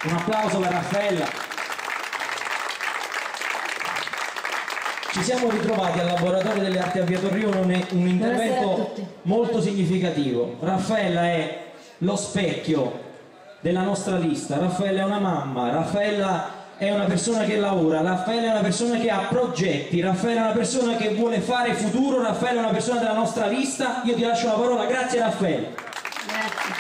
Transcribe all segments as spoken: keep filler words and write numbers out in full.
Un applauso per Raffaella. Ci siamo ritrovati al Laboratorio delle Arti a Via Torrione un, un intervento molto significativo. Raffaella è lo specchio della nostra lista, Raffaella è una mamma, Raffaella è una persona che lavora, Raffaella è una persona che ha progetti, Raffaella è una persona che vuole fare futuro, Raffaella è una persona della nostra lista. Io ti lascio la parola, grazie Raffaella. Grazie.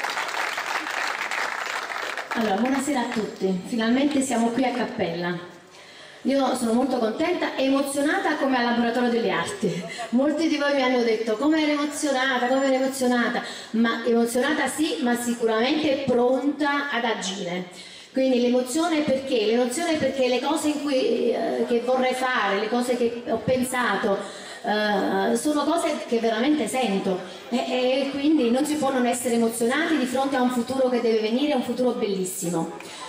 Allora, buonasera a tutti, finalmente siamo qui a Cappella. Io sono molto contenta e emozionata come al Laboratorio delle Arti. Molti di voi mi hanno detto come ero emozionata, come ero emozionata, ma emozionata sì, ma sicuramente pronta ad agire. Quindi l'emozione perché? L'emozione perché le cose in cui, eh, che vorrei fare, le cose che ho pensato, eh, sono cose che veramente sento e, e quindi non si può non essere emozionati di fronte a un futuro che deve venire, un futuro bellissimo.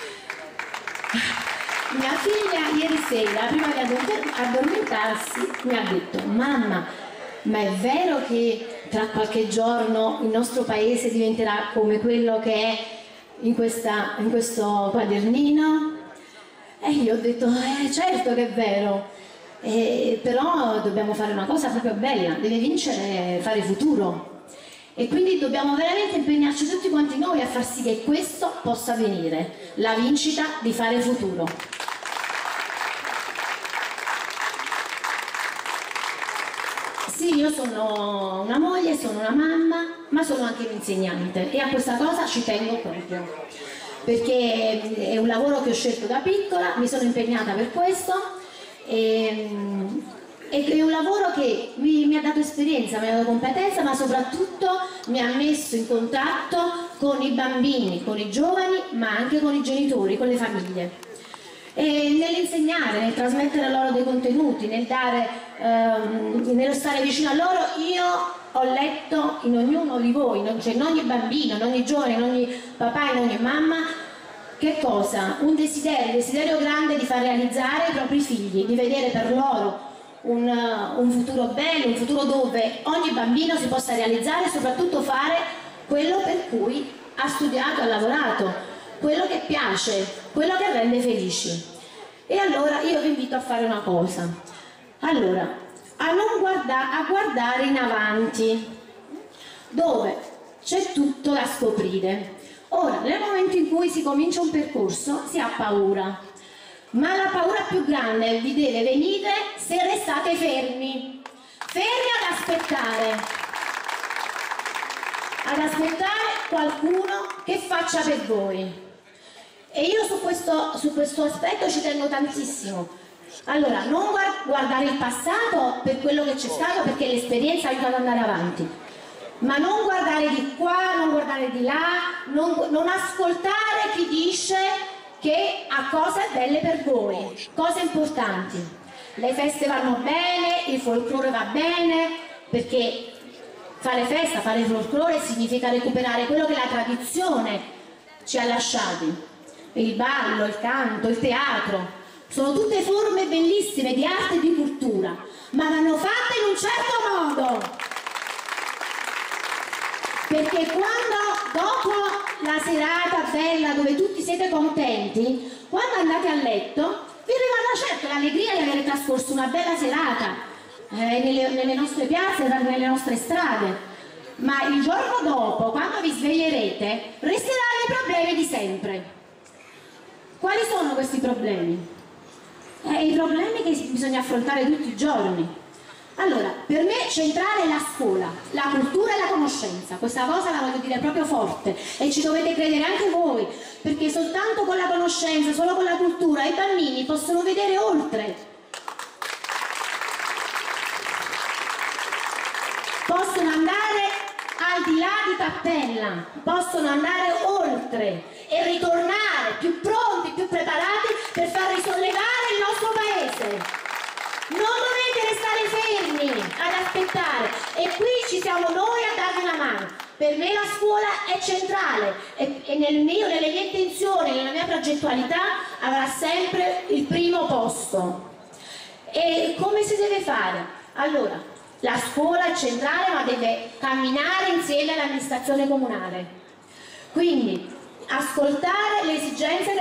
Mia figlia ieri sera, prima di addormentarsi, mi ha detto: mamma, ma è vero che tra qualche giorno il nostro paese diventerà come quello che è in, questa, in questo quadernino? E io ho detto, eh, certo che è vero, eh, però dobbiamo fare una cosa proprio bella, deve vincere fare futuro. E quindi dobbiamo veramente impegnarci tutti quanti noi a far sì che questo possa avvenire, la vincita di fare futuro. Sì, io sono una moglie, sono una mamma, ma sono anche un'insegnante e a questa cosa ci tengo proprio, perché è un lavoro che ho scelto da piccola, mi sono impegnata per questo e, e è un lavoro che mi, mi ha dato esperienza, mi ha dato competenza, ma soprattutto mi ha messo in contatto con i bambini, con i giovani, ma anche con i genitori, con le famiglie. E nell'insegnare, nel trasmettere loro dei contenuti, nel dare, ehm, nello stare vicino a loro, io ho letto in ognuno di voi, cioè in ogni bambino, in ogni giovane, in ogni papà, in ogni mamma, che cosa? Un desiderio, un desiderio grande di far realizzare i propri figli, di vedere per loro un, un futuro bello, un futuro dove ogni bambino si possa realizzare e soprattutto fare quello per cui ha studiato, ha lavorato, quello che piace, quello che rende felici. E allora io vi invito a fare una cosa, allora a non guarda, a guardare in avanti dove c'è tutto da scoprire. Ora, nel momento in cui si comincia un percorso si ha paura, ma la paura più grande vi deve venire se restate fermi fermi ad aspettare ad aspettare qualcuno che faccia per voi. E io su questo, su questo aspetto ci tengo tantissimo. Allora, non guardare il passato per quello che c'è stato, perché l'esperienza aiuta ad andare avanti, ma non guardare di qua, non guardare di là, non, non ascoltare chi dice che ha cose belle per voi, cose importanti. Le feste vanno bene, il folklore va bene, perché fare festa, fare folklore significa recuperare quello che la tradizione ci ha lasciati. Il ballo, il canto, il teatro, sono tutte forme bellissime di arte e di cultura, ma vanno fatte in un certo modo. Perché quando, dopo la serata bella dove tutti siete contenti, quando andate a letto, vi rimane certo l'allegria di aver trascorso una bella serata eh, nelle, nelle nostre piazze, nelle nostre strade, ma il giorno dopo, quando vi sveglierete, resteranno i problemi di sempre. Quali sono questi problemi? Eh, I problemi che bisogna affrontare tutti i giorni. Allora, per me centrale è la scuola, la cultura e la conoscenza. Questa cosa la voglio dire proprio forte e ci dovete credere anche voi, perché soltanto con la conoscenza, solo con la cultura, i bambini possono vedere oltre. Possono andare al di là di Cappella, possono andare oltre e ritornare più pronti, più preparati per far risollevare il nostro paese. Non dovete restare fermi ad aspettare e qui ci siamo noi a darvi una mano. Per me la scuola è centrale e, e nel mio, nelle mie intenzioni, nella mia progettualità avrà sempre il primo posto. E come si deve fare? Allora, la scuola è centrale ma deve camminare insieme all'amministrazione comunale. Quindi ascoltare le esigenze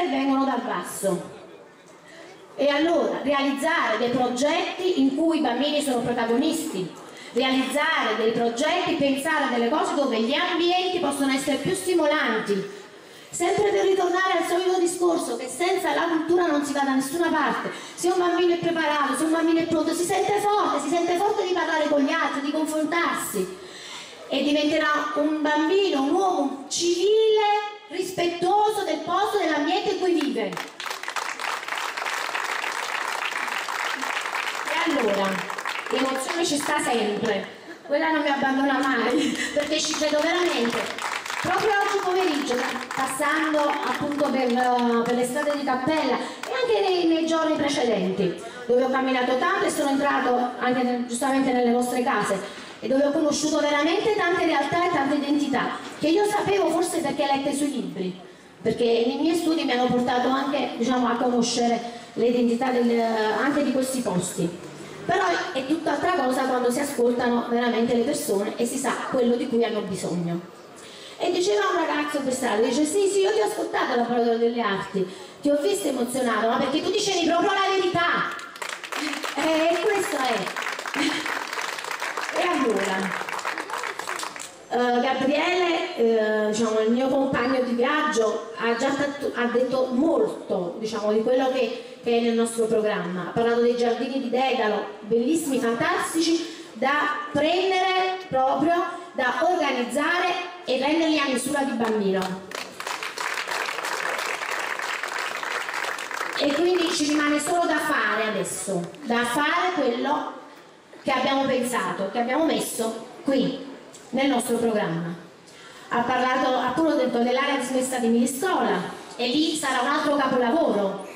dal basso. E allora realizzare dei progetti in cui i bambini sono protagonisti, realizzare dei progetti, pensare a delle cose dove gli ambienti possono essere più stimolanti. Sempre per ritornare al solito discorso che senza la cultura non si va da nessuna parte. Se un bambino è preparato, se un bambino è pronto, si sente forte, si sente forte di parlare con gli altri, di confrontarsi e diventerà un bambino, un uomo civile, rispettoso del posto, dell'ambiente in cui vive. E allora, l'emozione ci sta sempre, quella non mi abbandona mai, perché ci credo veramente. Proprio oggi pomeriggio, passando appunto per, per le strade di Cappella e anche nei, nei giorni precedenti, dove ho camminato tanto e sono entrato anche nel, giustamente nelle vostre case e dove ho conosciuto veramente tante realtà e tante identità che io sapevo forse perché lette sui libri, perché i miei studi mi hanno portato anche, diciamo, a conoscere le identità del, anche di questi posti. Però è tutt'altra cosa quando si ascoltano veramente le persone e si sa quello di cui hanno bisogno. E diceva un ragazzo per strada, dice sì sì io ti ho ascoltato alla Laboratorio delle Arti, ti ho visto emozionato, ma perché tu dicevi proprio la verità. E eh, questo è. E allora, uh, Gabriele, uh, diciamo, il mio compagno di viaggio, ha già ha detto molto, diciamo, di quello che, che è nel nostro programma. Ha parlato dei giardini di Dedalo, bellissimi, fantastici, da prendere proprio, da organizzare e renderli a misura di bambino. E quindi ci rimane solo da fare adesso, da fare quello che abbiamo pensato, che abbiamo messo qui nel nostro programma. Ha parlato appunto dell'area dismessa di Miliscola e lì sarà un altro capolavoro.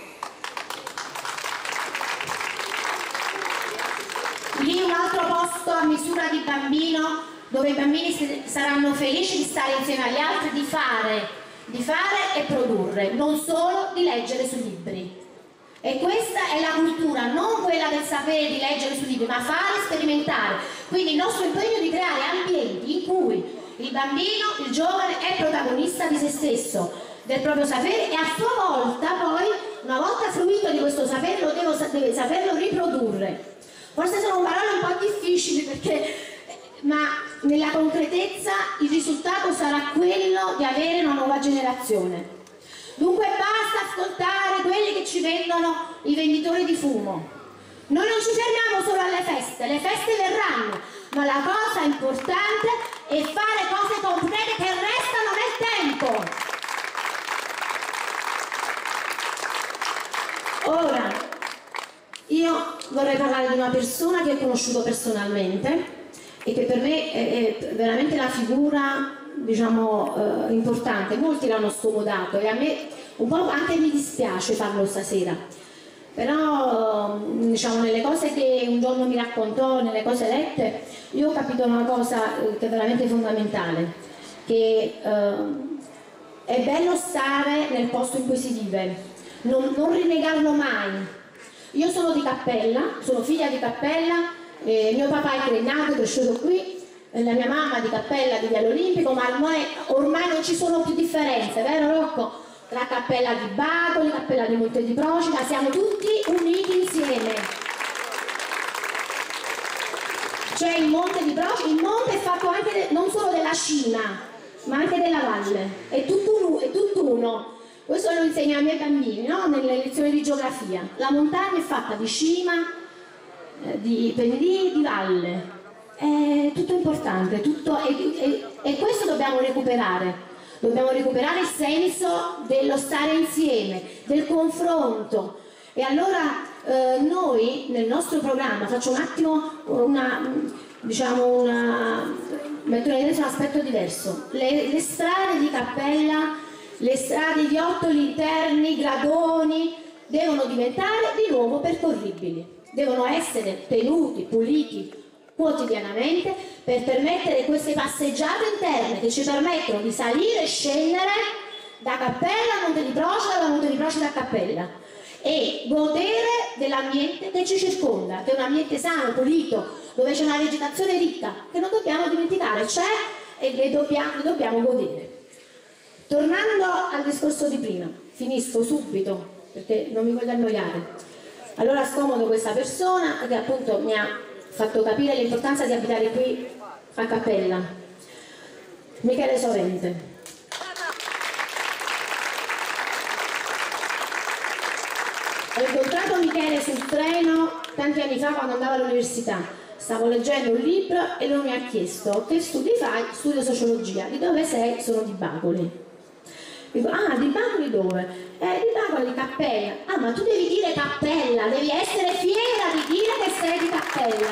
Lì un altro posto a misura di bambino dove i bambini saranno felici di stare insieme agli altri, di fare, di fare e produrre, non solo di leggere sui libri. E questa è la cultura, non quella del sapere di leggere sui libri, ma fare, sperimentare. Quindi il nostro impegno di creare ambienti in cui il bambino, il giovane è protagonista di se stesso, del proprio sapere e a sua volta poi, una volta fruito di questo sapere, lo devo, deve saperlo riprodurre. Forse sono parole un po' difficili perché... ma nella concretezza il risultato sarà quello di avere una nuova generazione. Dunque basta ascoltare quelli che ci vendono i venditori di fumo. Noi non ci fermiamo solo alle feste, le feste verranno, ma la cosa importante è fare cose concrete che restano nel tempo. Ora, io vorrei parlare di una persona che ho conosciuto personalmente e che per me è, è veramente la figura, diciamo, eh, importante. Molti l'hanno scomodato e a me un po' anche mi dispiace farlo stasera, però diciamo nelle cose che un giorno mi raccontò, nelle cose lette, io ho capito una cosa eh, che è veramente fondamentale, che eh, è bello stare nel posto in cui si vive, non, non rinnegarlo mai. Io sono di Cappella, sono figlia di Cappella. Eh, mio papà è nato, è cresciuto qui, eh, la mia mamma di Cappella di Viale Olimpico, ma ormai, ormai non ci sono più differenze, vero Rocco? Tra Cappella di Bacoli, Cappella di Monte di Procida, siamo tutti uniti insieme. Cioè il Monte di Procida, il monte è fatto anche de, non solo della cima, ma anche della valle, è tutto, è tutt'uno. Questo lo insegno ai miei bambini, no? Nelle lezioni di geografia. La montagna è fatta di cima, di pendii, di valle, è tutto importante, tutto, e, e, e questo dobbiamo recuperare, dobbiamo recuperare il senso dello stare insieme, del confronto. E allora eh, noi nel nostro programma, faccio un attimo una, diciamo una, metto in evidenza un aspetto diverso, le, le strade di Cappella, le strade di Ottoli interni, Gradoni, devono diventare di nuovo percorribili. Devono essere tenuti, puliti quotidianamente per permettere queste passeggiate interne che ci permettono di salire e scendere da Cappella a Monte di Procida, da Monte di Procida a Cappella e godere dell'ambiente che ci circonda, che è un ambiente sano, pulito, dove c'è una vegetazione ricca che non dobbiamo dimenticare, c'è e le dobbiamo, le dobbiamo godere. Tornando al discorso di prima, finisco subito perché non mi voglio annoiare. Allora scomodo questa persona che appunto mi ha fatto capire l'importanza di abitare qui a Cappella, Michele Sovente. Ho incontrato Michele sul treno tanti anni fa quando andavo all'università. Stavo leggendo un libro e lui mi ha chiesto: che studi fai? Studio sociologia. Di dove sei? Sono di Bacoli. Dico: ah, di Bacoli dove? Eh, di Bacoli di Cappella. Ah, ma tu devi dire Cappella, devi essere fiera di dire che sei di Cappella.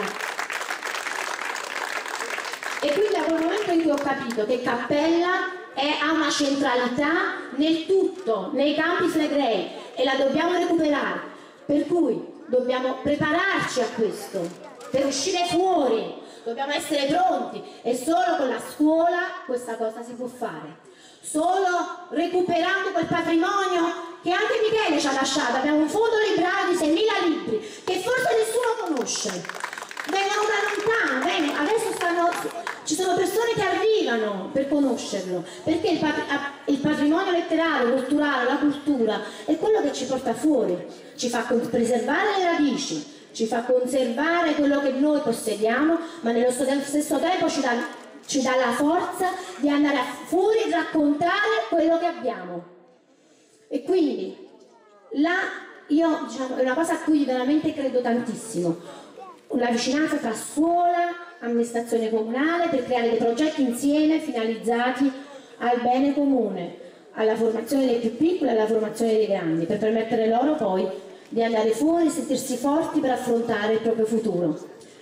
E quindi da quel momento in cui ho capito che Cappella è, ha una centralità nel tutto, nei campi flegrei, e la dobbiamo recuperare, per cui dobbiamo prepararci a questo, per uscire fuori, dobbiamo essere pronti, e solo con la scuola questa cosa si può fare. Solo recuperando quel patrimonio che anche Michele ci ha lasciato. Abbiamo un fondo librario di seimila libri che forse nessuno conosce, vengono da lontano, vengono. Adesso stanno, ci sono persone che arrivano per conoscerlo, perché il, patri, il patrimonio letterario, culturale, la cultura è quello che ci porta fuori, ci fa preservare le radici, ci fa conservare quello che noi possediamo, ma nello stesso tempo ci dà ci dà la forza di andare fuori e raccontare quello che abbiamo. E quindi là io, diciamo, è una cosa a cui veramente credo tantissimo, la vicinanza tra scuola, amministrazione comunale, per creare dei progetti insieme finalizzati al bene comune, alla formazione dei più piccoli e alla formazione dei grandi, per permettere loro poi di andare fuori e sentirsi forti per affrontare il proprio futuro.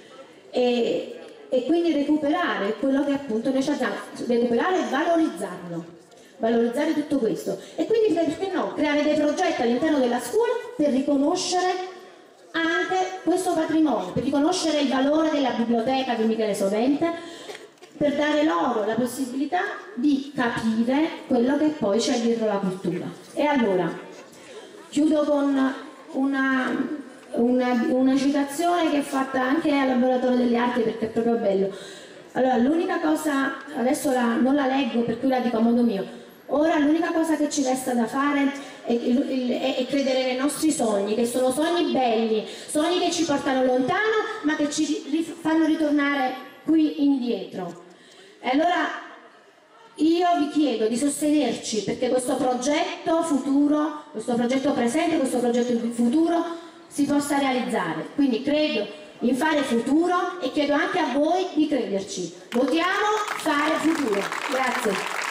E, e quindi recuperare quello che appunto noi abbiamo, recuperare e valorizzarlo, valorizzare tutto questo, e quindi perché no, creare dei progetti all'interno della scuola per riconoscere anche questo patrimonio, per riconoscere il valore della biblioteca di Michele Sovente, per dare loro la possibilità di capire quello che poi c'è dietro la cultura. E allora chiudo con una Una, una citazione che è fatta anche al Laboratorio delle Arti, perché è proprio bello. Allora, l'unica cosa, adesso la, non la leggo per cui la dico a modo mio, ora l'unica cosa che ci resta da fare è, è, è credere nei nostri sogni, che sono sogni belli, sogni che ci portano lontano ma che ci fanno ritornare qui indietro. E allora io vi chiedo di sostenerci, perché questo progetto futuro, questo progetto presente, questo progetto futuro si possa realizzare. Quindi credo in Fare Futuro e chiedo anche a voi di crederci. Votiamo Fare Futuro. Grazie.